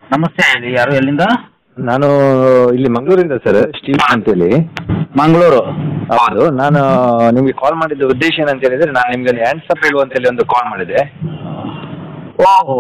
ನಮಸ್ತೆ, ಹೇಳಿ ಯಾರು, ಎಲ್ಲಿಂದ? ನಾನು ಇಲ್ಲಿ ಮಂಗಳೂರಿಂದ ಸರ್, ಸ್ಟೀವ್ ಅಂತೇಳಿ. ಮಂಗಳೂರು. ಹೌದು. ನಾನು ನಿಮಗೆ ಕಾಲ್ ಮಾಡಿದ ಉದ್ದೇಶ ಏನಂತ ಹೇಳಿದ್ರೆ, ನಾನು ನಿಮ್ಗೆ ಹ್ಯಾಂಡ್ಸಪ್ ಹೇಳು ಅಂತೇಳಿ ಒಂದು ಕಾಲ್ ಮಾಡಿದೆ. ಓಹೋ,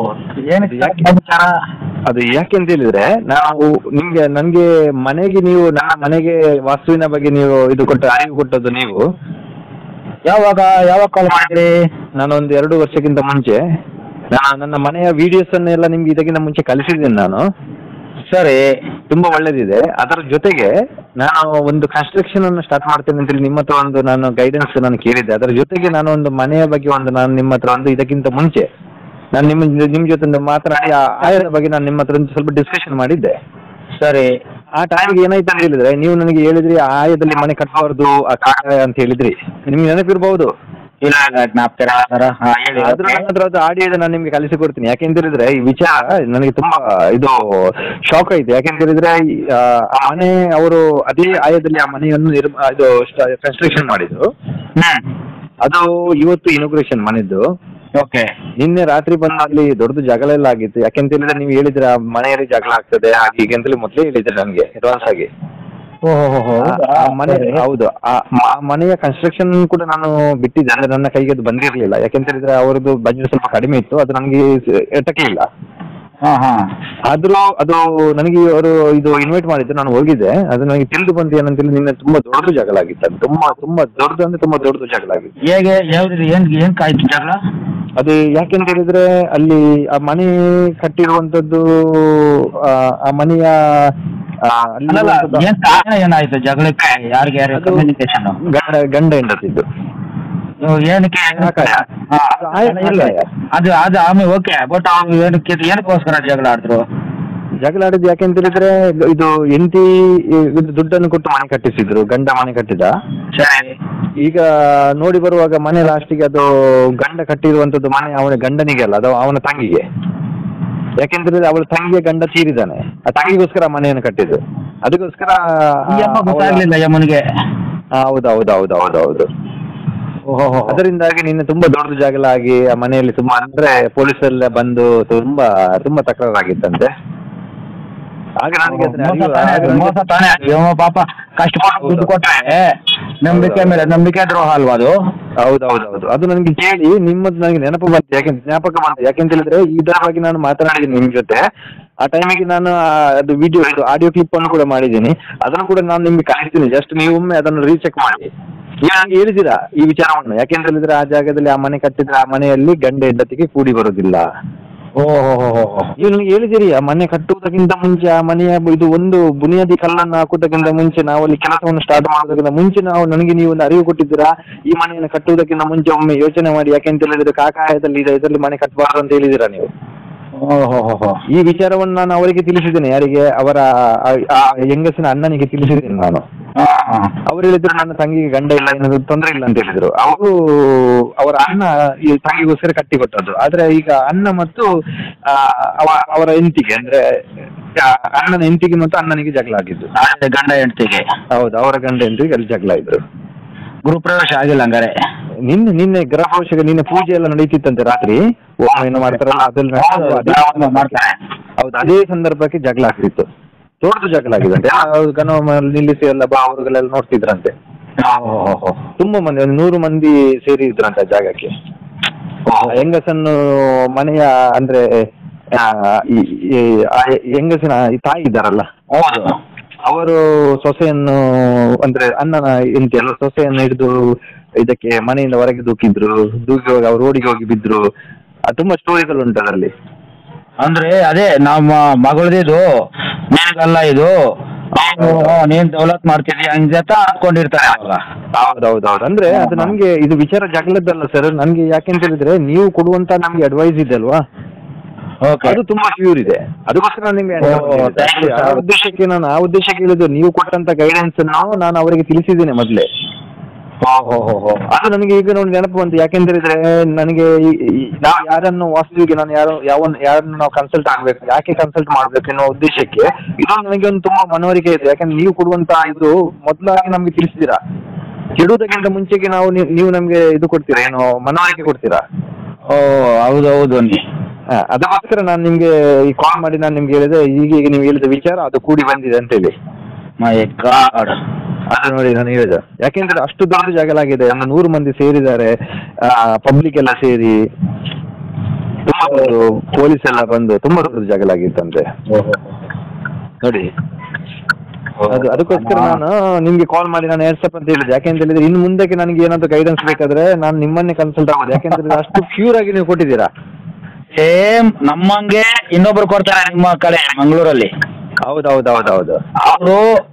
ಅದು ಯಾಕೆ ಅಂತ ಹೇಳಿದ್ರೆ, ನಾವು ನನಗೆ ಮನೆಗೆ ನೀವು ನನ್ನ ಮನೆಗೆ ವಾಸ್ತುವಿನ ಬಗ್ಗೆ ನೀವು ಇದು ಅರಿವು ಕೊಟ್ಟದ್ದು ನೀವು. ಯಾವಾಗ ಕಾಲ್ ಮಾಡಿದ್ರಿ? ನಾನೊಂದು 2 ವರ್ಷಕ್ಕಿಂತ ಮುಂಚೆ ನನ್ನ ಮನೆಯ ವಿಡಿಯೋಸನ್ನೆಲ್ಲ ನಿಮ್ಗೆ ಇದಕ್ಕಿಂತ ಮುಂಚೆ ಕಲಿಸಿದ್ದೀನಿ ನಾನು. ಸರಿ, ತುಂಬಾ ಒಳ್ಳೇದಿದೆ. ಅದರ ಜೊತೆಗೆ ನಾನು ಒಂದು ಕನ್ಸ್ಟ್ರಕ್ಷನ್ ಅನ್ನು ಸ್ಟಾರ್ಟ್ ಮಾಡ್ತೇನೆ ಅಂತೇಳಿ ನಿಮ್ಮ ಹತ್ರ ಒಂದು ನಾನು ಗೈಡೆನ್ಸ್ ನಾನು ಕೇಳಿದ್ದೆ. ಅದರ ಜೊತೆಗೆ ನಾನು ಒಂದು ಮನೆಯ ಬಗ್ಗೆ ನಾನು ನಿಮ್ಮ ಹತ್ರ ಇದಕ್ಕಿಂತ ಮುಂಚೆ ನಾನು ನಿಮ್ಮ ಜೊತೆ ಮಾತನಾಡಿ ಆಯದ ಬಗ್ಗೆ ನಾನು ನಿಮ್ಮ ಹತ್ರ ಸ್ವಲ್ಪ ಡಿಸ್ಕಷನ್ ಮಾಡಿದ್ದೆ. ಸರಿ. ಆ ಟೈಮ್ಗೆ ಏನಾಯ್ತು ಅಂತ ಹೇಳಿದ್ರೆ, ನೀವು ನನಗೆ ಹೇಳಿದ್ರಿ ಆಯದಲ್ಲಿ ಮನೆ ಕಟ್ಟಬಾರ್ದು ಆ ಕಾಕ ಅಂತ ಹೇಳಿದ್ರಿ. ನಿಮ್ಗೆ ನೆನಪಿರ್ಬಹುದು. ಇಲ್ಲ, ಜ್ಞಾಪಕ. ಅದು ಆಡಿಯೋದ ನಾನು ನಿಮ್ಗೆ ಕಲಿಸಿಕೊಡ್ತೀನಿ. ಯಾಕೆಂತ ಹೇಳಿದ್ರೆ ಈ ವಿಚಾರ ನನಗೆ ತುಂಬಾ ಇದು ಶಾಕ್ ಆಯ್ತು. ಯಾಕೆಂತ ಹೇಳಿದ್ರೆ ಆ ಮನೆ ಅವರು ಅದೇ ಆಯದಲ್ಲಿ ಆ ಮನೆಯನ್ನು ಇದು ಕನ್ಸ್ಟ್ರಕ್ಷನ್ ಮಾಡಿದ್ರು. ಅದು ಇವತ್ತು ಇನಾಗ್ರೇಷನ್ ಮನೆದ್ದು. ಓಕೆ. ನಿನ್ನೆ ರಾತ್ರಿ ಬಂದ ಅಲ್ಲಿ ದೊಡ್ಡದು ಜಗಳ ಎಲ್ಲ ಆಗಿತ್ತು. ಯಾಕೆಂತ ಹೇಳಿದ್ರೆ ನೀವು ಹೇಳಿದ್ರೆ ಆ ಮನೆಯಲ್ಲಿ ಜಗಳ ಆಗ್ತದೆ ಹಾಗೆ ಹೀಗೆ ಅಂತೇಳಿ ಮೊದಲೇ ಹೇಳಿದ್ರೆ ನನಗೆ ಅಡ್ವಾನ್ಸ್ ಆಗಿ. ಮನೆ ಹೌದು. ಆ ಮನೆಯ ಕನ್ಸ್ಟ್ರಕ್ಷನ್ ಕೂಡ ನಾನು ಬಿಟ್ಟಿದ್ದೆ, ಅಂದ್ರೆ ನನ್ನ ಕೈಗೆ ಅದು ಬಂದಿರಲಿಲ್ಲ. ಯಾಕೆಂತ ಹೇಳಿದ್ರೆ ಅವರದ್ದು ಬಜೆಟ್ ಸ್ವಲ್ಪ ಕಡಿಮೆ ಇತ್ತು, ಅದು ನನಗೆ ಎಟಕಲಿಲ್ಲ. ಆದ್ರೂ ಅದು ನನಗೆ ಅವರು ಇದು ಇನ್ವೈಟ್ ಮಾಡಿದ್ರು, ನಾನು ಹೋಗಿದ್ದೆ. ಅದು ನನಗೆ ತಿಳಿದು ಬಂದು ಏನಂತೇಳಿ ನಿನ್ನೆ ತುಂಬಾ ದೊಡ್ಡದು ಜಗಳ ಆಗಿತ್ತು. ಅದು ತುಂಬಾ ದೊಡ್ಡದು ಅಂದ್ರೆ ತುಂಬಾ ದೊಡ್ಡದು ಜಗಳ ಆಗಿತ್ತು. ಹೇಗೆ, ಏನ್ ಕಾಯ್ತು ಜಗಳ? ಅದು ಯಾಕೆಂತ ಹೇಳಿದ್ರೆ ಅಲ್ಲಿ ಆ ಮನೆ ಕಟ್ಟಿರುವಂತದ್ದು ಆ ಮನೆಯ ಏನಾಯ್ತು ಜಗಳಕ್ಕೆ? ಯಾರಿಗೆ ಕಮ್ಯುನಿಕೇಶನ್? ಗಂಡ ಹೆಂಡತಿದ್ದು. ಏನಕ್ಕೆ? ಅದು ಆಮೇಲೆ ಓಕೆ, ಬಟ್ ಏನಕ್ಕೋಸ್ಕರ ಜಗಳ ಆಡಿದ್ರು? ಜಗಳ ಆಡಿದ್ದು ಯಾಕೆಂತ ಹೇಳಿದ್ರೆ, ಇದು ಹೆಂಡತಿ ದುಡ್ಡನ್ನು ಕೊಟ್ಟು ಮನೆ ಕಟ್ಟಿಸಿದ್ರು, ಗಂಡ ಮನೆ ಕಟ್ಟಿದ. ಈಗ ನೋಡಿ ಬರುವಾಗ ಮನೆ ಲಾಸ್ಟಿಗೆ ಅದು ಗಂಡ ಕಟ್ಟಿರುವಂತದ್ದು ಮನೆ ಅವನ ಗಂಡನಿಗೆ ಅಲ್ಲ, ಅದು ಅವನ ತಂಗಿಗೆ. ಯಾಕೆಂದ್ರೆ ಅವಳ ತಂಗಿಯ ಗಂಡ ತೀರಿದ್ದಾನೆ, ಆ ತಂಗಿಗೋಸ್ಕರ ಮನೆಯನ್ನು ಕಟ್ಟಿದ್ದು. ಅದಕ್ಕೋಸ್ಕರ ಗೊತ್ತಾಗ್ಲಿಲ್ಲ ಯಮ್ಮನಿಗೆ. ಹೌದು. ಅದರಿಂದಾಗಿ ನಿನ್ನೆ ತುಂಬಾ ದೊಡ್ಡ ಜಗಳ ಆಗಿ ಆ ಮನೆಯಲ್ಲಿ ತುಂಬಾ, ಅಂದ್ರೆ ಪೊಲೀಸರೆಲ್ಲ ಬಂದು ತುಂಬಾ ತಕರಾರಾಗಿತ್ತಂತೆ. ಹಾಗೆ ನನಗೆ ಪಾಪ ಕಷ್ಟಪಟ್ಟು ದುಡ್ಡು ಕೊಟ್ಟರೆ ನಂಬಿಕೆ ಮೇಲೆ ನಂಬಿಕೆ ದ್ರೋಹ ಅಲ್ವಾ ಅದು? ಹೌದು. ಅದು ನನಗೆ ಕೇಳಿ ನಿಮ್ಮದು ನನಗೆ ಜ್ಞಾಪಕ ಬಂತು. ಯಾಕೆಂತ ಹೇಳಿದ್ರೆ ಇದರ ಬಗ್ಗೆ ನಾನು ಮಾತನಾಡಿದ್ದೀನಿ ನಿಮ್ ಜೊತೆ. ಆ ಟೈಮಿಗೆ ನಾನು ಅದು ವಿಡಿಯೋ ಆಡಿಯೋ ಕ್ಲಿಪ್ ಅನ್ನು ಕೂಡ ಮಾಡಿದ್ದೀನಿ. ಅದನ್ನು ಕೂಡ ನಾನು ನಿಮ್ಗೆ ಕಳಿಸ್ತೀನಿ. ಜಸ್ಟ್ ನೀವು ಒಮ್ಮೆ ಅದನ್ನು ರೀಚೆಕ್ ಮಾಡಿ. ನೀವು ನನಗೆ ಹೇಳಿದ್ದೀರಾ ಈ ವಿಚಾರವನ್ನು. ಯಾಕೆಂತ ಹೇಳಿದ್ರೆ ಆ ಜಾಗದಲ್ಲಿ ಆ ಮನೆ ಕಟ್ಟಿದ್ರೆ ಆ ಮನೆಯಲ್ಲಿ ಗಂಡ ಹೆಂಡತಿಗೆ ಕೂಡಿ ಬರುವುದಿಲ್ಲ. ನೀವು ನನಗೆ ಹೇಳಿದಿರಿ, ಆ ಮನೆ ಕಟ್ಟುವುದಕ್ಕಿಂತ ಮುಂಚೆ ಆ ಮನೆಯ ಇದು ಒಂದು ಬುನಿಯಾದಿ ಕಲ್ಲನ್ನು ಹಾಕುವುದಕ್ಕಿಂತ ಮುಂಚೆ, ನಾವು ಅಲ್ಲಿ ಕೆಲಸವನ್ನು ಸ್ಟಾರ್ಟ್ ಮಾಡೋದಕ್ಕಿಂತ ಮುಂಚೆ ನೀವು ನನಗೆ ಒಂದು ಅರಿವು ಕೊಟ್ಟಿದ್ದೀರಾ. ಈ ಮನೆಯನ್ನು ಕಟ್ಟುವುದಕ್ಕಿಂತ ಮುಂಚೆ ಒಮ್ಮೆ ಯೋಚನೆ ಮಾಡಿ, ಯಾಕೆಂತ ಹೇಳಿದ್ರೆ ಕಾಕಾಯದಲ್ಲಿ ಇದರಲ್ಲಿ ಮನೆ ಕಟ್ಟಬಾರದು ಅಂತ ಹೇಳಿದಿರಾ ನೀವು. ಈ ವಿಚಾರವನ್ನು ನಾನು ಅವರಿಗೆ ತಿಳಿಸಿದ್ದೇನೆ. ಯಾರಿಗೆ? ಅವರ ಹೆಂಗಸಿನ ಅಣ್ಣನಿಗೆ ತಿಳಿಸಿದ್ದೇನೆ ನಾನು. ಅವ್ರು ಹೇಳಿದ್ರು ನನ್ನ ತಂಗಿಗೆ ಗಂಡ ಇಲ್ಲ, ಏನಾದ್ರು ತೊಂದರೆ ಇಲ್ಲ ಅಂತ ಹೇಳಿದ್ರು. ಅವರು ಅವರ ಅಣ್ಣ ಈ ತಂಗಿಗೋಸ್ಕರ ಕಟ್ಟಿಕೊಟ್ಟದ್ದು. ಆದ್ರೆ ಈಗ ಅಣ್ಣ ಮತ್ತು ಅವರ ಹೆಂಡತಿಗೆ, ಅಂದ್ರೆ ಅಣ್ಣನ ಹೆಂಡತಿಗೆ ಮತ್ತು ಅಣ್ಣನಿಗೆ ಜಗಳ ಆಗಿದ್ದು. ಗಂಡ ಹೆಂಡತಿಗೆ? ಹೌದು, ಅವರ ಗಂಡ ಹೆಂಡತಿಗೆ ಅಲ್ಲಿ ಜಗಳ ಇದ್ರು. ಗುರುಪ್ರವೇಶ ಆಗಿಲ್ಲ ಹಂಗಾರೆ? ನಿನ್ನೆ ಗೃಹಪ್ರವೇಶ, ನಿನ್ನೆ ಪೂಜೆ ಎಲ್ಲ ನಡೀತಿತ್ತಂತೆ ರಾತ್ರಿ. ಏನೋ ಮಾಡ್ತಾರಲ್ಲ ಅದೆಲ್ಲ ಮಾಡ್ತಾರೆ. ಹೌದು, ಅದೇ ಸಂದರ್ಭಕ್ಕೆ ಜಗಳ ಆಗ್ತಿತ್ತು. ದೊಡ್ಡದು ಜಗಳ ಆಗಿದಂತೆ. ಗಣ ನಿಲ್ಲಿಸಿ ಎಲ್ಲ ಅವರುಗಳೆಲ್ಲ ನೋಡ್ತಿದ್ರಂತೆ. ತುಂಬಾ ಮಂದಿ, 100 ಮಂದಿ ಸೇರಿ ಇದ್ರಂತೆ ಆ ಜಾಗಕ್ಕೆ. ಹೆಂಗಸನ್ನು ಮನೆಯ, ಅಂದ್ರೆ ಹೆಂಗಸಿನ ತಾಯಿ ಇದ್ದಾರಲ್ಲ, ಅವರು ಸೊಸೆಯನ್ನು, ಅಂದ್ರೆ ಅಣ್ಣನ ಹೆಂಡತಿ ಅಲ್ಲ, ಸೊಸೆಯನ್ನು ಹಿಡಿದು ಇದಕ್ಕೆ ಮನೆಯಿಂದ ಹೊರಗೆ ದೂಕಿ ಹೋಗಿ ಅವ್ರು ರೋಡಿಗೆ ಹೋಗಿ ಬಿದ್ರು. ತುಂಬಾ ಸ್ಟೋರಿಗಳು ಉಂಟು ಅದರಲ್ಲಿ. ಅಂದ್ರೆ ಅದೇ ನಮ್ಮ ಮಗಳದಿದು ನಿನಗಲ್ಲ ಇದು, ನೀನ್ ದೌಲತ್ ಮಾಡ್ತಿದ್ಯಾ ಅಂತ ಅನ್ಕೊಂಡಿರ್ತಾರೆ. ಹೌದೌದು. ಅಂದ್ರೆ ಅದು ನಮ್ಗೆ ಇದು ವಿಚಾರ ಜಗಳದ್ದಲ್ಲ ಸರ್. ನನ್ಗೆ ಯಾಕೆಂತ ಹೇಳಿದ್ರೆ, ನೀವು ಕೊಡುವಂತ ನಮ್ಗೆ ಅಡ್ವೈಸ್ ಇದೆ ಅಲ್ವಾ, ಅದು ತುಂಬಾ ಪ್ಯೂರ್ ಇದೆ. ಅದಕ್ಕೋಸ್ಕರ ನಿಮ್ಗೆ ಆ ಉದ್ದೇಶಕ್ಕೆ ಹೇಳಿದ್ದು. ನೀವು ಕೊಟ್ಟಂತ ಗೈಡೆನ್ಸ್ ನಾನು ಅವರಿಗೆ ತಿಳಿಸಿದ್ದೇನೆ ಮೊದಲೇ. ಅದು ನನಗೆ ಈಗ ನೋಡಿ ನೆನಪು ಬಂತು. ಯಾಕೆಂತ ಹೇಳಿದ್ರೆ ನನಗೆ ನಾವು ಯಾರನ್ನು ವಾಸ್ತುವಿಗೆ ನಾನು ಯಾರನ್ನು ನಾವು ಕನ್ಸಲ್ಟ್ ಆಗ್ಬೇಕು, ಯಾಕೆ ಕನ್ಸಲ್ಟ್ ಮಾಡ್ಬೇಕು ಅನ್ನೋ ಉದ್ದೇಶಕ್ಕೆ ಇದೊಂದು ನನಗೆ ಒಂದು ತುಂಬಾ ಮನವರಿಕೆ ಇದೆ. ಯಾಕಂದ್ರೆ ನೀವು ಕೊಡುವಂತ ಇದು ಮೊದಲಾಗಿ ನಮ್ಗೆ ತಿಳಿಸಿದ್ದೀರಾ. ಕೆಡುವುದಕ್ಕಿಂತ ಮುಂಚೆಗೆ ನೀವು ನಮ್ಗೆ ಇದು ಕೊಡ್ತೀರಾ, ಏನೋ ಮನವರಿಕೆ ಕೊಡ್ತೀರಾ. ಹೌದೌದು. ಅದಕ್ಕೋಸ್ಕರ ನಾನು ನಿಮ್ಗೆ ಈ ಕಾಲ್ ಮಾಡಿ ನಾನು ನಿಮ್ಗೆ ಹೇಳಿದೆ, ಈಗ ನೀವು ಹೇಳಿದ ವಿಚಾರ ಅದು ಕೂಡಿ ಬಂದಿದೆ ಅಂತ ಹೇಳಿ. ಅದು ನೋಡಿ ನಾನು ಹೇಳಿದೆ, ಯಾಕೆಂದ್ರೆ ಅಷ್ಟು ದೊಡ್ಡ ಜಾಗಲಾಗಿದೆ, 100 ಮಂದಿ ಸೇರಿದ್ದಾರೆ, ಪಬ್ಲಿಕ್ ಎಲ್ಲ ಸೇರಿ ತುಂಬಾ ಪೊಲೀಸ್ ಎಲ್ಲ ಬಂದು ತುಂಬಾ ದೊಡ್ಡ ಜಾಗಲಾಗಿತ್ತಂತೆ ನೋಡಿ. ಅದಕ್ಕೋಸ್ಕರ ನಾನು ನಿಮ್ಗೆ ಕಾಲ್ ಮಾಡಿ ನಾನು ವಾಟ್ಸಪ್ ಅಂತ ಹೇಳಿದೆ. ಯಾಕೆಂತ ಹೇಳಿದ್ರೆ ಇನ್ನು ಮುಂದಕ್ಕೆ ನನಗೆ ಏನಾದ್ರು ಗೈಡೆನ್ಸ್ ಬೇಕಾದ್ರೆ ನಾನು ನಿಮ್ಮನ್ನೇ ಕನ್ಸಲ್ಟ್ ಆಗೋದು. ಯಾಕೆಂದ್ರೆ ಅಷ್ಟು ಪ್ಯೂರ್ ಆಗಿ ನೀವು ಕೊಟ್ಟಿದ್ದೀರಾ. ಸೇಮ್ ನಮ್ಮಂಗೆ ಇನ್ನೊಬ್ರು ಕೊಡ್ತಾರೆ ನಿಮ್ಮ ಕಡೆ ಮಂಗಳೂರಲ್ಲಿ. ಹೌದೌದೌದೌದು. ಅವರು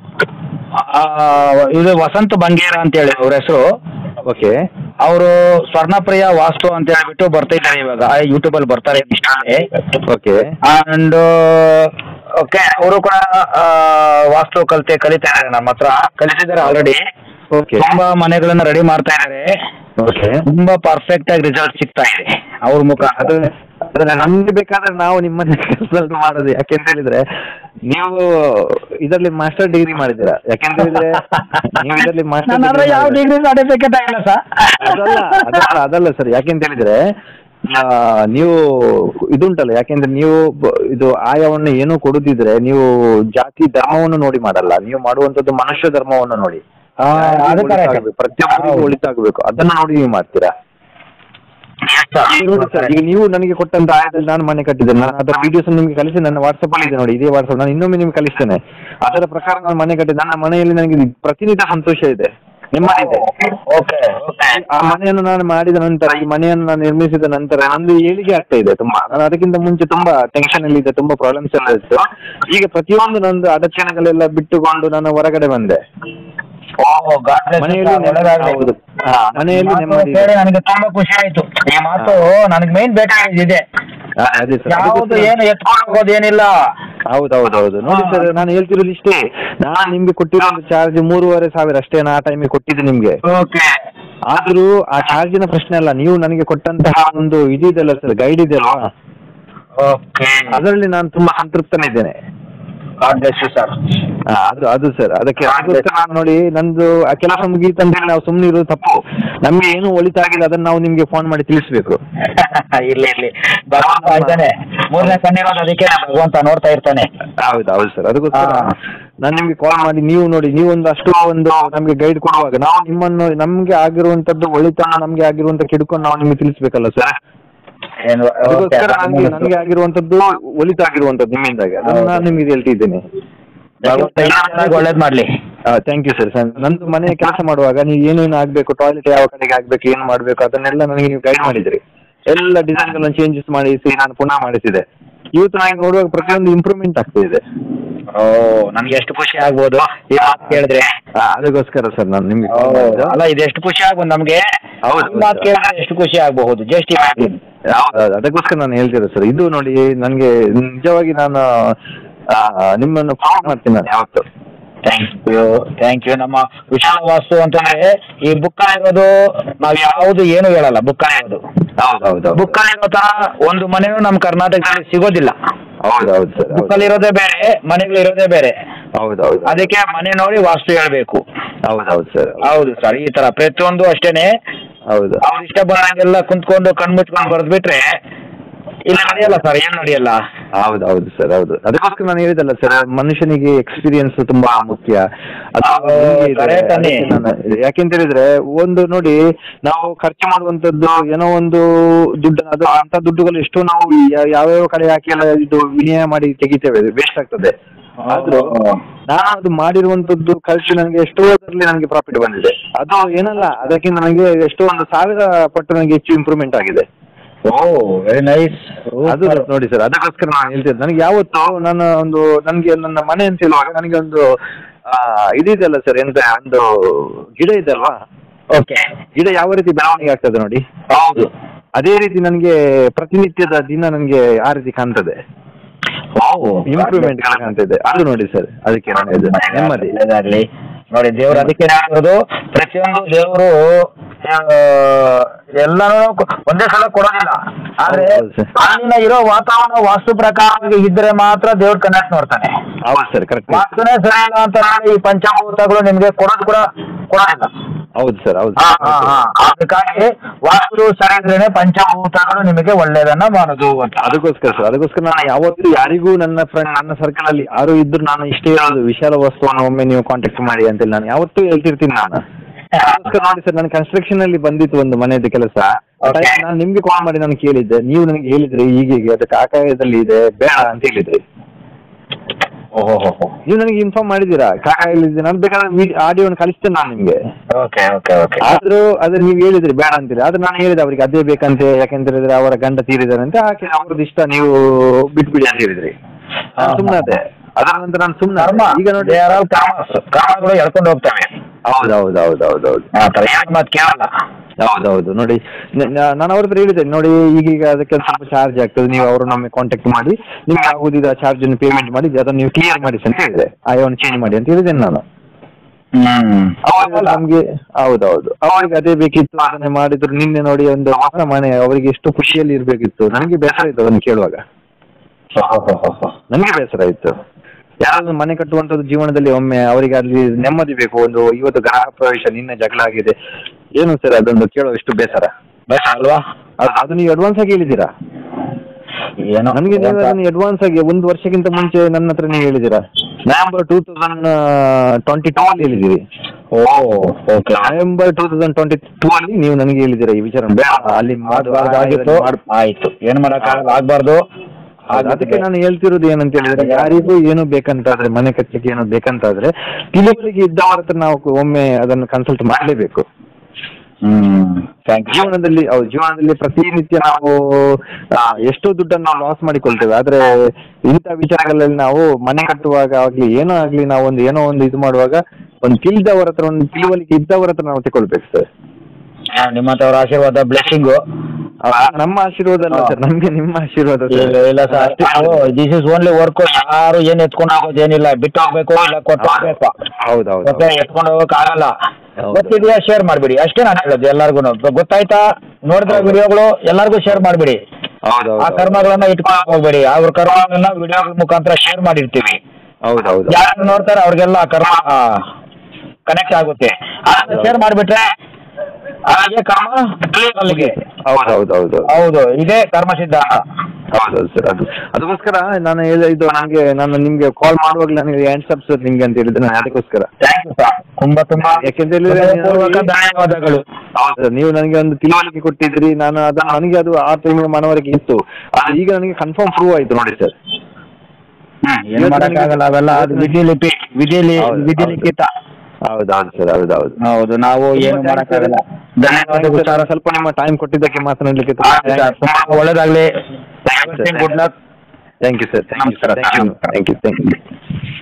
ಇದು ವಸಂತ ಬಂಗೇರ ಅಂತ ಹೇಳಿ ಅವ್ರ ಹೆಸರು. ಓಕೆ. ಅವರು ಸ್ವರ್ಣಪ್ರಿಯ ವಾಸ್ತು ಅಂತ ಹೇಳ್ಬಿಟ್ಟು ಬರ್ತಾ ಇದ್ದಾರೆ ಇವಾಗ ಯೂಟ್ಯೂಬ್ ಅಲ್ಲಿ ಬರ್ತಾರೆ. ಓಕೆ. ಅಂಡ್ ಓಕೆ, ಅವರು ಕೂಡ ವಾಸ್ತು ಕಲಿತಾ ಇದ್ದಾರೆ, ನಮ್ಮ ಹತ್ರ ಕಲಿತಿದ್ದಾರೆ ಆಲ್ರೆಡಿ. ಓಕೆ. ತುಂಬಾ ಮನೆಗಳನ್ನ ರೆಡಿ ಮಾಡ್ತಾ ಇದ್ದಾರೆ. ಓಕೆ. ತುಂಬಾ ಪರ್ಫೆಕ್ಟ್ ಆಗಿ ರಿಸಲ್ಟ್ ಸಿಗ್ತಾ ಇದೆ ಅವ್ರ ಮುಖ. ಅದನ್ನ ನಮ್ಗೆ ಬೇಕಾದ್ರೆ ನಾವು ನಿಮ್ಮನ್ನ ಕನ್ಸಲ್ಟ್ ಮಾಡೋದು. ಯಾಕೆಂತ ಹೇಳಿದ್ರೆ ನೀವು ಇದರಲ್ಲಿ ಮಾಸ್ಟರ್ ಡಿಗ್ರಿ ಮಾಡಿದ್ದೀರಾ. ಯಾಕೆಂತ ಹೇಳಿದ್ರೆ ನೀವು ಇದರಲ್ಲಿ ಮಾಸ್ಟರ್ ಯಾವ ಡಿಗ್ರಿ ಸರ್ಟಿಫಿಕೇಟ್ ಆಗಿಲ್ಲ ಸರ್. ಅದಲ್ಲ ಸರ್. ಯಾಕೆಂತ ಹೇಳಿದ್ರೆ ನೀವು ಇದುಂಟಲ್ಲ, ಯಾಕೆಂದ್ರೆ ನೀವು ಇದು ಆಯವನ್ನು ಏನೂ ಕೊಡುದಿದ್ರೆ ನೀವು ಜಾತಿ ಧರ್ಮವನ್ನು ನೋಡಿ ಮಾಡಲ್ಲ, ನೀವು ಮಾಡುವಂತದ್ದು ಮನುಷ್ಯ ಧರ್ಮವನ್ನು ನೋಡಿ. ಪ್ರತಿಯೊಬ್ಬರಿಗೂ ಒಳಿತಾಗಬೇಕು, ಅದನ್ನ ನೋಡಿ ನೀವು ಮಾಡ್ತೀರಾ. ಈಗ ನೀವು ನನಗೆ ಕೊಟ್ಟಂತ ಆಯದಲ್ಲಿ ನಾನು ಮನೆ ಕಟ್ಟಿದ್ದೇನೆ. ನಾನು ಅದರ ವಿಡಿಯೋಸ್ ನಿಮ್ಗೆ ಕಳಿಸಿ ನನ್ನ ವಾಟ್ಸಪ್ ಅಲ್ಲಿ ಇದೆ ನೋಡಿ, ಇದೇ ವಾಟ್ಸಪ್. ನಾನು ಇನ್ನೊಮ್ಮೆ ನಿಮ್ಗೆ ಕಳಿಸ್ತೇನೆ. ಅದರ ಪ್ರಕಾರ ನಾನು ಮನೆ ಕಟ್ಟಿದ್ದೆ. ನನ್ನ ಮನೆಯಲ್ಲಿ ನನಗೆ ಪ್ರತಿನಿತ್ಯ ಸಂತೋಷ ಇದೆ, ನೆಮ್ಮದಿ. ಆ ಮನೆಯನ್ನು ನಾನು ಮಾಡಿದ ನಂತರ, ಈ ಮನೆಯನ್ನು ನಾನು ನಿರ್ಮಿಸಿದ ನಂತರ ನಂದು ಏಳಿಗೆ ಆಗ್ತಾ ಇದೆ ತುಂಬಾ. ನಾನು ಅದಕ್ಕಿಂತ ಮುಂಚೆ ತುಂಬಾ ಟೆನ್ಷನ್ ಅಲ್ಲಿ ಇದ್ದೆ, ತುಂಬಾ ಪ್ರಾಬ್ಲಮ್ಸ್ ಎಲ್ಲ ಇತ್ತು. ಈಗ ಪ್ರತಿಯೊಂದು ನಂದು ಅಡಚಣೆಗಳೆಲ್ಲ ಬಿಟ್ಟುಕೊಂಡು ನಾನು ಹೊರಗಡೆ ಬಂದೆ. ಮನೆಯಲ್ಲಿ ನೆಮ್ಮದಿ. ನನಗೆ ತುಂಬಾ ಖುಷಿ ಆಯ್ತು ಈ ಮಾತು. ನನಗೆ ಮೇನ್ ಬೇಕಾಗಿದೆ ಯಾವುದು, ಏನು ಎತ್ಕೊಂಡು ಹೋಗೋದು ಏನಿಲ್ಲ. ಹೌದೌದೌದು. ನೋಡಿ ಸರ್, ನಾನು ಹೇಳ್ತಿರೋದು ಇಷ್ಟೇ. ನಾನು ನಿಮ್ಗೆ ಕೊಟ್ಟಿರೋ ಚಾರ್ಜ್ 3,500 ಅಷ್ಟೇ. ನಾ ಆ ಟೈಮಿಗೆ ಕೊಟ್ಟಿದ್ದೆ ನಿಮ್ಗೆ. ಆದ್ರೂ ಆ ಚಾರ್ಜಿನ ಪ್ರಶ್ನೆ ಅಲ್ಲ, ನೀವು ನನಗೆ ಕೊಟ್ಟಂತಹ ಒಂದು ಇದೆಯಲ್ಲ ಸರ್, ಗೈಡ್ ಇದೆಯಲ್ವಾ, ಅದರಲ್ಲಿ ನಾನು ತುಂಬಾ ಸಂತೃಪ್ತನಿದ್ದೇನೆ. ಅದು ಸರ್, ಅದಕ್ಕೆ ನಾನು ನೋಡಿ ನಂದು ಆ ಕೆಲಸ ಮುಗೀತಂದ್ರೆ ನಾವು ಸುಮ್ಮನೆ ಇರೋದು ತಪ್ಪು. ನಮ್ಗೆ ಏನು ಒಳಿತಾಗಿಲ್ಲ ಅದನ್ನ ನಾವು ನಿಮ್ಗೆ ಫೋನ್ ಮಾಡಿ ತಿಳಿಸ್ಬೇಕು. ಇರ್ಲಿ ಭಗವಂತ ಇದ್ದಾನೆ, 3ನೇ ಕಣ್ಣಿರೋದು, ಅದಕ್ಕೆ ಭಗವಂತ ನೋಡ್ತಾ ಇರ್ತಾನೆ. ಹೌದು ಸರ್. ಅದಕ್ಕೋಸ್ಕರ ನಾನು ನಿಮ್ಗೆ ಕಾಲ್ ಮಾಡಿ, ನೀವು ನೋಡಿ, ನೀವು ಒಂದು ನಮ್ಗೆ ಗೈಡ್ ಕೊಡುವಾಗ ನಾವು ನಿಮ್ಮನ್ನು, ನಮ್ಗೆ ಆಗಿರುವಂತದ್ದು ಒಳಿತನ್ನು, ನಮ್ಗೆ ಆಗಿರುವಂತ ಕೆಡುಕನ್ನು ನಾವು ನಿಮ್ಗೆ ತಿಳಿಸ್ಬೇಕಲ್ಲ ಸರ್. ಅದಕ್ಕೋಸ್ಕರ ನನಗೆ ಆಗಿರುವಂತದ್ದು ಒಳಿತಾಗಿರುವಂತದ್ದು ನಿಮ್ಮಿಂದಾಗಿ ಅದನ್ನ ನಾನು ನಿಮ್ಗೆ ಹೇಳ್ತಿದ್ದೇನೆ. ಒಳ್ಳೇದ್ ಮಾಡ್ಲಿ. Thank you sir. ನಂದು ಮನೆ ಕೆಲಸ ಮಾಡುವಾಗ ನೀವು ಏನೇನು ಆಗ್ಬೇಕು, ಟಾಯ್ಲೆಟ್ ಯಾವ ಕಡೆಗೆ ಆಗ್ಬೇಕು, ಏನು ಮಾಡ್ಬೇಕು, ಅದನ್ನೆಲ್ಲ ನನಗೆ ನೀವು ಗೈಡ್ ಮಾಡಿದ್ರಿ. ಎಲ್ಲ ಡಿಸೈನ್ ಗಳನ್ನು ಚೇಂಜಸ್ ಮಾಡಿಸಿ ನಾನು ಪುನಃ ಮಾಡಿಸಿದೆ. ಇವತ್ತು ನಾನು ನೋಡುವಾಗ ಪ್ರತಿಯೊಂದು ಇಂಪ್ರೂವ್ಮೆಂಟ್ ಆಗ್ತಾ ಇದೆ. ನನ್ಗೆ ಎಷ್ಟು ಖುಷಿ ಆಗ್ಬೋದು ಈ ಮಾತು ಕೇಳಿದ್ರೆ. ಅದಕ್ಕೋಸ್ಕರ ಸರ್ ನಾನು ನಿಮ್ಗೆ ಅಲ್ಲ, ಇದು ಎಷ್ಟು ಖುಷಿ ಆಗ್ಬೋದು ನಮ್ಗೆ. ಮಾತು ಕೇಳಿದ್ರೆ ಎಷ್ಟು ಖುಷಿ ಆಗಬಹುದು. ಜಸ್ಟ್ ಅದಕ್ಕೋಸ್ಕರ ನಾನು ಹೇಳ್ತಿದ್ದೆ ಸರ್. ಇದು ನೋಡಿ, ನನಗೆ ನಿಜವಾಗಿ ನಾನು ನಿಮ್ಮನ್ನು ಫಾಲೋ ಮಾಡ್ತೀನಿ ನಾನು ಯಾವತ್ತು. Thank you. ನಮ್ಮ ವಿಶಾಲ ವಾಸ್ತು ಅಂತಂದ್ರೆ ಈ ಬುಕ್ ಇರೋದು ನಾವ್ ಯಾವ್ದು ಏನು ಹೇಳಲ್ಲ. ಬುಕ್ ಇರೋದು ಬುಕ್ ಇರೋ ತರ ಒಂದು ಮನೆಯೂ ನಮ್ಮ ಕರ್ನಾಟಕದಲ್ಲಿ ಸಿಗೋದಿಲ್ಲ. ಹೌದೌದು ಸರ್. ಬುಕ್ ಅಲ್ಲಿ ಇರೋದೇ ಬೇರೆ, ಮನೆಗಳಿರೋದೇ ಬೇರೆ. ಹೌದೌದು. ಅದಕ್ಕೆ ಮನೆ ನೋಡಿ ವಾಸ್ತು ಹೇಳ್ಬೇಕು. ಹೌದೌದು ಸರ್. ಹೌದು ಸರ್. ಈ ತರ ಪ್ರತಿಯೊಂದು ಅಷ್ಟೇನೆ. ಹೌದು. ಅವ್ರು ಇಷ್ಟ ಬಂದಂಗೆಲ್ಲ ಕುಂತ್ಕೊಂಡು ಕಣ್ಮುಚ್ಕೊಂಡು ಬರೆದ್ಬಿಟ್ರೆ ಇಲ್ಲ ನಡೆಯಲ್ಲ ಸರ್, ಏನ್ ನಡೆಯಲ್ಲ. ಹೌದೌದು ಸರ್. ಹೌದು. ಅದಕ್ಕೋಸ್ಕರ ನಾನು ಹೇಳಿದಲ್ಲ ಸರ್, ಮನುಷ್ಯನಿಗೆ ಎಕ್ಸ್ಪೀರಿಯನ್ಸ್ ತುಂಬಾ ಮುಖ್ಯ. ಯಾಕೆಂತ ಹೇಳಿದ್ರೆ ಒಂದು ನೋಡಿ, ನಾವು ಖರ್ಚು ಮಾಡುವಂತದ್ದು ಏನೋ ಒಂದು ದುಡ್ಡು, ಅದು ಅಂತ ದುಡ್ಡುಗಳು ಎಷ್ಟೋ ನಾವು ಯಾವ್ಯಾವ ಕಡೆ ಹಾಕಿ ಎಲ್ಲ ಇದು ವಿನಿಮಯ ಮಾಡಿ ತೆಗಿತೇವೆ, ವೇಸ್ಟ್ ಆಗ್ತದೆ. ಆದ್ರೂ ನಾನು ಅದು ಮಾಡಿರುವಂತದ್ದು ಖರ್ಚು ನನಗೆ ಎಷ್ಟೋ ಅದರಲ್ಲಿ ನನಗೆ ಪ್ರಾಫಿಟ್ ಬಂದಿದೆ. ಅದು ಏನಲ್ಲ, ಅದಕ್ಕಿಂತ ನನಗೆ ಎಷ್ಟೋ 1,000 ಪಟ್ಟು ನನಗೆ ಹೆಚ್ಚು ಇಂಪ್ರೂವ್ಮೆಂಟ್ ಆಗಿದೆ. Very nice. ಅದು ನೋಡಿ ಸರ್, ಅದಕ್ಕೋಸ್ಕರ ನಾನು ಹೇಳ್ತಿದ್ದೆ. ನನಗೆ ಯಾವತ್ತು ನನಗೆ ನನ್ನ ಮನೆ ಅಂತ ಹೇಳುವಾಗ ನನಗೆ ಒಂದು ಇದಿದೆಯಲ್ಲ ಸರ್, ಎಂತ ಒಂದು ಗಿಡ ಇದೆಲ್ವಾ, ಓಕೆ, ಗಿಡ ಯಾವ ರೀತಿ ಬೆಳವಣಿಗೆ ಆಗ್ತದೆ ನೋಡಿ, ಹೌದು, ಅದೇ ರೀತಿ ನನಗೆ ಪ್ರತಿನಿತ್ಯದ ದಿನ ನನಗೆ ಆ ರೀತಿ ಕಾಣ್ತದೆ, ಇಂಪ್ರೂವ್ಮೆಂಟ್ ಕಾಣ್ತಿದೆ. ಅದು ನೋಡಿ ಸರ್, ಅದಕ್ಕೆ ನಾನು ನೆಮ್ಮದಿ ನೋಡಿ. ದೇವರು ಅದಕ್ಕೆ ಪ್ರತಿಯೊಂದು ದೇವರು ಎಲ್ಲಾನು ಒಂದೇ ಸಲ ಕೊಡೋದಿಲ್ಲ. ಆದ್ರೆ ಅಲ್ಲಿನ ಇರೋ ವಾತಾವರಣ ವಾಸ್ತು ಪ್ರಕಾರ ಇದ್ರೆ ಮಾತ್ರ ದೇವ್ರ ಕನೆಕ್ಟ್ ನೋಡ್ತಾನೆ. ಹೌದು ಸರ್, ಕರೆಕ್ಟ್. ವಾಸ್ತುನೇ ಸರಿ ಇಲ್ಲ ಅಂತ ಈ ಪಂಚಭೂತಗಳು ನಿಮ್ಗೆ ಕೊಡೋದು ಕೂಡ ಕೊಡೋದಿಲ್ಲ. ಹೌದು ಸರ್, ಹೌದು. ಅದಕ್ಕಾಗಿ ವಾಸ್ತು ಸರಿ ಇದ್ರೇನೆ ಪಂಚಭೂತಗಳು ನಿಮಗೆ ಒಳ್ಳೇದನ್ನ ಮಾಡೋದು ಅಂತ. ಅದಕ್ಕೋಸ್ಕರ ನಾನು ಯಾವತ್ತೂ ಯಾರಿಗೂ ನನ್ನ ಫ್ರೆಂಡ್, ನನ್ನ ಸರ್ಕಲ್ ಅಲ್ಲಿ ಯಾರು ಇದ್ರು ನಾನು ಇಷ್ಟೇ ಹೇಳೋದು, ವಿಶಾಲ ವಸ್ತುವನ್ನು ಒಮ್ಮೆ ನೀವು ಕಾಂಟ್ಯಾಕ್ಟ್ ಮಾಡಿ ಅಂತೇಳಿ ನಾನು ಯಾವತ್ತೂ ಹೇಳ್ತಿರ್ತೀನಿ ನಾನು. ಅದಕ್ಕೋಸ್ಕರ ನೋಡಿ ಸರ್, ನಾನು ಕನ್ಸ್ಟ್ರಕ್ಷನ್ ಅಲ್ಲಿ ಬಂದಿತ್ತು ಒಂದು ಮನೆಯದ್ದು ಕೆಲಸ. ನಾನು ನಿಮ್ಗೆ ಕಾಲ್ ಮಾಡಿ ನಾನು ಕೇಳಿದ್ದೆ, ನೀವು ನನಗೆ ಹೇಳಿದ್ರಿ ಹೀಗೆ ಅದಕ್ಕೆ ಆಕಾಯದಲ್ಲಿ ಇದೆ ಬೇಡ ಅಂತ ಹೇಳಿದ್ರಿ. ನೀವು ನನಗೆ ಇನ್ಫಾರ್ಮ್ ಮಾಡಿದ್ದೀರಾ ಕಾಕಾಯಲ್ಲಿದೆ, ನಾನು ಬೇಕಾದ್ರೆ ಆಡಿಯೋನ ಕಳಿಸ್ತೇನೆ ನಾನು ನಿಮ್ಗೆ. ಆದ್ರೂ ಅದ್ರ ನೀವು ಹೇಳಿದ್ರಿ ಬೇಡ ಅಂತೀರಿ. ಆದ್ರೆ ನಾನು ಹೇಳಿದೆ ಅವ್ರಿಗೆ ಅದೇ ಬೇಕಂತೆ, ಯಾಕೆಂತ ಹೇಳಿದ್ರೆ ಅವರ ಗಂಡ ತೀರಿದಾರಂತೆ, ಆಕೆ ಅವ್ರದ್ದು ಇಷ್ಟ, ನೀವು ಬಿಟ್ಬಿಡಿ ಅಂತ ಹೇಳಿದ್ರಿ. ಸುಮ್ಮನೆ ಅದೇ. ಅದರ ನಂತರ ನಾನು ಸುಮ್ಮನೆ ಈಗ ನೋಡಿ ಕಾಮಗಳು ಎಳ್ಕೊಂಡು ಹೋಗ್ತವೆ. ಹೌದೌದು ನೋಡಿ, ನಾನು ಅವ್ರ ಹತ್ರ ಹೇಳಿದ್ದೆ ನೋಡಿ, ಈಗೀಗ ಅದಕ್ಕೆ ಸ್ವಲ್ಪ ಚಾರ್ಜ್ ಆಗ್ತದೆ, ನೀವು ಅವರು ನಮಗೆ ಕಾಂಟ್ಯಾಕ್ಟ್ ಮಾಡಿ ನಿಮ್ಗೆ ಆಗುದಿಲ್ಲ ಚಾರ್ಜ್ ಅನ್ನು ಪೇಮೆಂಟ್ ಮಾಡಿ ಅದನ್ನು ನೀವು ಕ್ಲಿಯರ್ ಮಾಡಿ ಅಂತ ಹೇಳಿದೆ, ಆಯವನ್ನು ಚೇಂಜ್ ಮಾಡಿ ಅಂತ ಹೇಳಿದ್ದೇನೆ ನಾನು. ನಮ್ಗೆ ಹೌದೌದು ಅವ್ರಿಗೆ ಅದೇ ಬೇಕಿತ್ತು, ಅದನ್ನೇ ಮಾಡಿದ್ರು. ನಿನ್ನೆ ನೋಡಿ ಒಂದು ಹೊಸ ಮನೆ, ಅವರಿಗೆ ಎಷ್ಟು ಖುಷಿಯಲ್ಲಿ ಇರ್ಬೇಕಿತ್ತು. ನನಗೆ ಬೇಸರ ಇತ್ತು ಅದನ್ನು ಕೇಳುವಾಗ, ನನಗೆ ಬೇಸರ ಇತ್ತು. ಯಾರಾದ್ರೂ ಮನೆ ಕಟ್ಟುವಂಥದ್ದು ಜೀವನದಲ್ಲಿ ಒಮ್ಮೆ ಅವರಿಗೆ ಅಲ್ಲಿ ನೆಮ್ಮದಿ ಬೇಕು. ಒಂದು ಇವತ್ತು ಗೃಹ ಪ್ರವೇಶ, ನಿನ್ನೆ ಜಗಳ ಆಗಿದೆ, ಏನು ಸರ್ ಅದೊಂದು ಕೇಳೋ ಎಷ್ಟು ಬೇಸರ ಅಲ್ವಾ? ಅದು ನೀವು ಅಡ್ವಾನ್ಸ್ ಆಗಿ ಹೇಳಿದ್ದೀರಾ ಏನೋ ನನಗೆ. ನೀವು ಅದನ್ನು ಅಡ್ವಾನ್ಸ್ ಆಗಿ 1 ವರ್ಷಕ್ಕಿಂತ ಮುಂಚೆ ನನ್ನ ಹತ್ರ ನೀವು ಹೇಳಿದ್ದೀರಾ. ನವೆಂಬರ್ 2022 ಅಲ್ಲಿ ಹೇಳಿದ್ದೀರಿ. ನವೆಂಬರ್ 2022 ಅಲ್ಲಿ ನೀವು ನನಗೆ ಹೇಳಿದ್ದೀರಾ ಈ ವಿಚಾರ. ಅಲ್ಲಿ ಆಯ್ತು, ಏನು ಮಾಡಕ್ಕಾಗಲ್ಲ, ಆಗ್ಬಾರ್ದು. ಅದಕ್ಕೆ ನಾನು ಹೇಳ್ತಿರೋದು ಏನಂತ ಹೇಳಿದ್ರೆ, ಯಾರಿಗೂ ಏನು ಬೇಕಂತಾದ್ರೆ, ಮನೆ ಕಟ್ಟಲಿಕ್ಕೆ ಏನೋ ಬೇಕಂತಾದ್ರೆ ತಿಳುವಳಿಕೆ ಇದ್ದವರ ಹತ್ರ ನಾವು ಒಮ್ಮೆ ಅದನ್ನು ಕನ್ಸಲ್ಟ್ ಮಾಡಲೇಬೇಕು. ಜೀವನದಲ್ಲಿ ಪ್ರತಿನಿತ್ಯ ನಾವು ಎಷ್ಟೋ ದುಡ್ಡನ್ನು ನಾವು ಲಾಸ್ ಮಾಡಿಕೊಳ್ತೇವೆ. ಆದ್ರೆ ಇಂಥ ವಿಚಾರಗಳಲ್ಲಿ ನಾವು ಮನೆ ಕಟ್ಟುವಾಗ ಆಗ್ಲಿ ಏನೋ ಆಗ್ಲಿ, ನಾವು ಏನೋ ಒಂದು ಇದು ಮಾಡುವಾಗ ಒಂದು ತಿಳಿದವರ ಹತ್ರ, ಒಂದು ತಿಳುವಳಿಕೆ ಇದ್ದವರ ಹತ್ರ ನಾವು ತಗೊಳ್ಬೇಕು ಸರ್. ನಿಮ್ಮಂತವರ ಆಶೀರ್ವಾದ, ಬ್ಲೆಸ್ಸಿಂಗು ನಮ್ಮ ಆಶೀರ್ವಾದ ಅಲ್ಲ ಸರ್, ನಮ್ಗೆ ನಿಮ್ಮ ಆಶೀರ್ವಾದ. ಇಲ್ಲ sir, this is only work. ಯಾರು ಏನ್ ಎತ್ಕೊಂಡು ಹೋಗೋದು ಏನಿಲ್ಲ, ಬಿಟ್ಟು ಹೋಗ್ಬೇಕು ಇಲ್ಲ ಕೊಟ್ಟು ಹೋಗ್ಬೇಕು. ಹೌದೌದು, ಎತ್ಕೊಂಡು ಹೋಗಕ್ ಆಗಲ್ಲ. ಗೊತ್ತಿದೆಯಾ ಶೇರ್ ಮಾಡ್ಬಿಡಿ ಅಷ್ಟೇ ನಾನು ಹೇಳೋದು ಎಲ್ಲಾರ್ಗು. ಗೊತ್ತಾಯ್ತಾ? ನೋಡಿದ್ರೆ ವಿಡಿಯೋಗಳು ಎಲ್ಲಾರ್ಗು ಶೇರ್ ಮಾಡ್ಬಿಡಿ. ಆ ಕರ್ಮಗಳನ್ನ ಇಟ್ಕೊಂಡು ಹೋಗ್ಬೇಡಿ. ಅವ್ರ ಕರ್ಮಗಳನ್ನ ವಿಡಿಯೋಗಳ ಮುಖಾಂತರ ಶೇರ್ ಮಾಡಿರ್ತೀವಿ. ಹೌದೌದು, ಯಾರು ನೋಡ್ತಾರೆ ಅವ್ರಿಗೆಲ್ಲ ಕರ್ಮ ಕನೆಕ್ಟ್ ಆಗುತ್ತೆ. ಶೇರ್ ಮಾಡಿಬಿಟ್ರೆ ಹಾಗೆ ಕರ್ಮ ಅಲ್ಲಿಗೆ. ಹೌದು, ಇದೇ ಕರ್ಮ ಸಿದ್ಧಾಂತ. ಹೌದೌದು ಸರ್, ಅದಕ್ಕೋಸ್ಕರ ನಾನು ಇದು ನಾನು ನಿಮ್ಗೆ ಕಾಲ್ ಮಾಡುವಾಗಲೇ ನನಗೆ ಆನ್ಸರ್ಸ್ ನಿಮ್ಗೆ ಅಂತ ಹೇಳಿದ್ರೆ ನಾನು ಅದಕ್ಕೋಸ್ಕರ ತುಂಬಾ ಯಾಕೆಂತ ಹೇಳಿದ್ರೆ ಧನ್ಯವಾದಗಳು. ಹೌದು ಸರ್, ನೀವು ನನಗೆ ಒಂದು ತಿಳುವಳಿಕೆ ಕೊಟ್ಟಿದ್ರಿ. ನಾನು ನನಗೆ ಅದು ಆ ತಿಂಗಳ ಮನವರಿಕೆ ಇತ್ತು. ಈಗ ನನಗೆ ಕನ್ಫರ್ಮ್ ಪ್ರೂವ್ ಆಯ್ತು ನೋಡಿ ಸರ್. ಏನು ಮಾಡಕ್ಕಾಗಲ್ಲ, ಅವೆಲ್ಲ ಅದು ವಿಧಿಲಿಖಿತ. ಹೌದೌದು ಸರ್, ಹೌದು. ನಾವು ಏನು ಮಾಡಕ್ಕಾಗಲ್ಲ. ಧನ್ಯವಾದ. ಸ್ವಲ್ಪ ನಿಮ್ಮ ಟೈಮ್ ಕೊಟ್ಟಿದ್ದಕ್ಕೆ ಮಾತನಾಡಲಿಕ್ಕೆ ತುಂಬಾ ಒಳ್ಳೇದಾಗ್ಲಿ. Good luck. Thank you sir. Thank you.